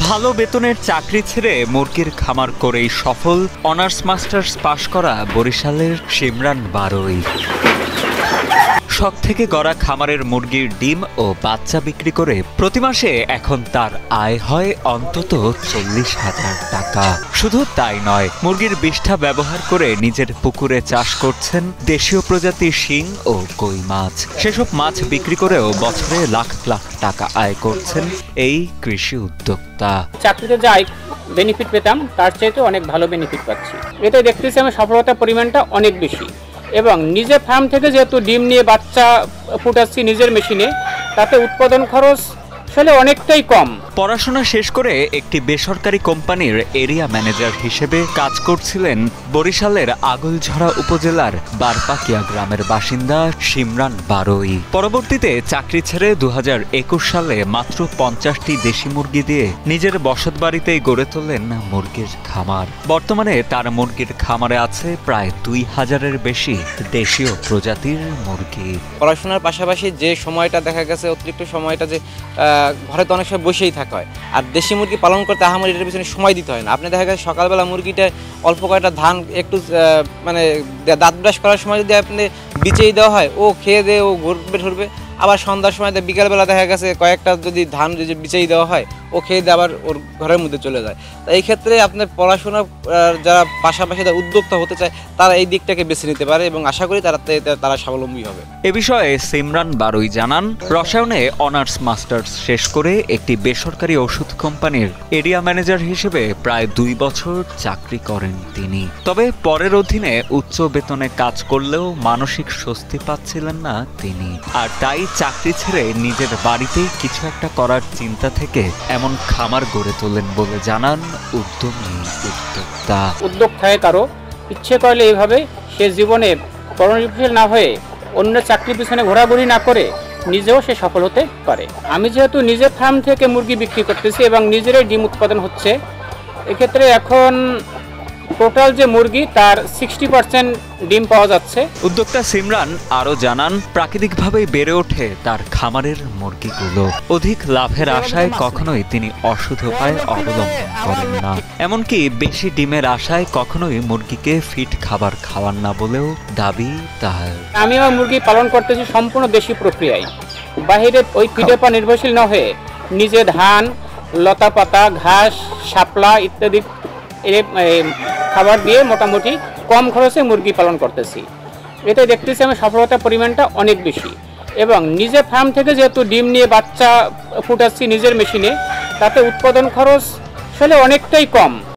ভালো বেতনের চাকরি ছেড়ে মুরগির খামার করেই সফল অনার্স মাস্টার্স পাশ করা বরিশালের শিমরান বারোই। শখ থেকে গড়া খামারের মুরগির ডিম ও বাচ্চা বিক্রি করে প্রতি মাসে এখন তার আয় হয় অন্তত 40,000 টাকা। শুধু তাই নয়, মুরগির বিষ্ঠা ব্যবহার করে নিজের পুকুরে চাষ করছেন দেশীয় প্রজাতির শিং ও কই মাছ। সেসব মাছ বিক্রি করেও বছরে লাখ লাখ টাকা আয় করছেন এই কৃষি উদ্যোক্তা। চাকরিতে যাই বেনিফিট পেতাম, তার চাইতে অনেক ভালো বেনিফিট পাচ্ছি। এতে দেখতেছি আমি সফলতার পরিমাণটা অনেক বেশি, এবং নিজে ফার্ম থেকে যেহেতু ডিম নিয়ে বাচ্চা ফুটাচ্ছি নিজের মেশিনে, তাতে উৎপাদন খরচ আসলে অনেকটাই কম। পড়াশোনা শেষ করে একটি বেসরকারি কোম্পানির এরিয়া ম্যানেজার হিসেবে কাজ করছিলেন বরিশালের আগলঝরা উপজেলার বারপাকিয়া গ্রামের বাসিন্দা শিমরান বারোই। পরবর্তীতে চাকরি ছেড়ে 2021 সালে মাত্র 50টি দেশি মুরগি দিয়ে নিজের বসতবাড়িতেই গড়ে তোলেন মুরগির খামার। বর্তমানে তার মুরগির খামারে আছে প্রায় 2000-এর বেশি দেশীয় প্রজাতির মুরগি। পড়াশোনার পাশাপাশি যে সময়টা দেখা গেছে অতিরিক্ত সময়টা যে ঘরে তো অনেক সময় বসেই থাকা হয়, আর দেশি মুরগি পালন করতে আমার এটার পিছনে সময় দিতে হয় না। আপনি দেখা গেছে সকালবেলা মুরগিটা অল্প কয়েকটা ধান একটু মানে দাঁত ব্রাশ করার সময় যদি আপনি বিচেই দেওয়া হয়, ও খেয়ে দিয়ে ও ঘুরবে ঠুরবে। আবার সন্ধ্যার সময় বিকালবেলা দেখা গেছে কয়েকটা যদি ধান যদি বিচেই দেওয়া হয়, ও খেয়ে দিয়ে আবার ওর ঘরের মধ্যে চলে যায়। তো এই ক্ষেত্রে আপনার পড়াশোনা যারা পাশাপাশি উদ্যোক্তা হতে চায়, তারা এই দিকটাকে বেছে নিতে পারে এবং আশা করি তারা স্বাবলম্বী হবে। এ বিষয়ে শিমরান বারোই জানান, রসায়নে অনার্স মাস্টার্স শেষ করে একটি বেসরকারি ওষুধ কোম্পানির এরিয়া ম্যানেজার হিসেবে প্রায় 2 বছর চাকরি করেন তিনি। তবে পরের অধীনে উচ্চ বেতনে কাজ করলেও মানসিক স্বস্তি পাচ্ছিলেন না তিনি, আর তাই চাকরি ছেড়ে নিজের বাড়িতেই কিছু একটা করার চিন্তা থেকে এমন খামার গড়ে তোলেন বলে জানান উদ্যমী উদ্যোক্তা। উদ্যোগ থাকে কারো, ইচ্ছে করলে এইভাবে সে জীবনে কর্মনির্ভরশীল না হয়ে অন্য চাকরির পিছনে ঘোরাঘুরি না করে নিজেও সে সফল হতে পারে। আমি যেহেতু নিজের ফার্ম থেকে মুরগি বিক্রি করতেছি এবং নিজেরই ডিম উৎপাদন হচ্ছে, এক্ষেত্রে এখন টোটাল যে মুরগি তার 60% ডিম পাওয়া যাচ্ছে। উদ্যোক্তা শিমরান আরও জানান, প্রাকৃতিকভাবেই বেড়ে ওঠে তার খামারের মুরগিগুলো। অধিক লাভের আশায় কখনোই তিনি অশুদ্ধ উপায় অবলম্বন করেন না, এমনকি বেশি ডিমের আশায় কখনোই মুরগিকে ফিট খাবার খাওয়ান না বলেও দাবি তার। আমি আমার মুরগি পালন করতেছি সম্পূর্ণ দেশি প্রক্রিয়ায়, বাহিরে ওই ফিডের উপর নির্ভরশীল না হয়ে নিজে ধান, লতা পাতা, ঘাস, শাপলা ইত্যাদি খাবার দিয়ে মোটামুটি কম খরচে মুরগি পালন করতেছি। এতে দেখতেছি আমি সফলতার পরিমাণটা অনেক বেশি, এবং নিজে ফার্ম থেকে যেহেতু ডিম নিয়ে বাচ্চা ফুটাচ্ছি নিজের মেশিনে, তাতে উৎপাদন খরচ আসলে অনেকটাই কম।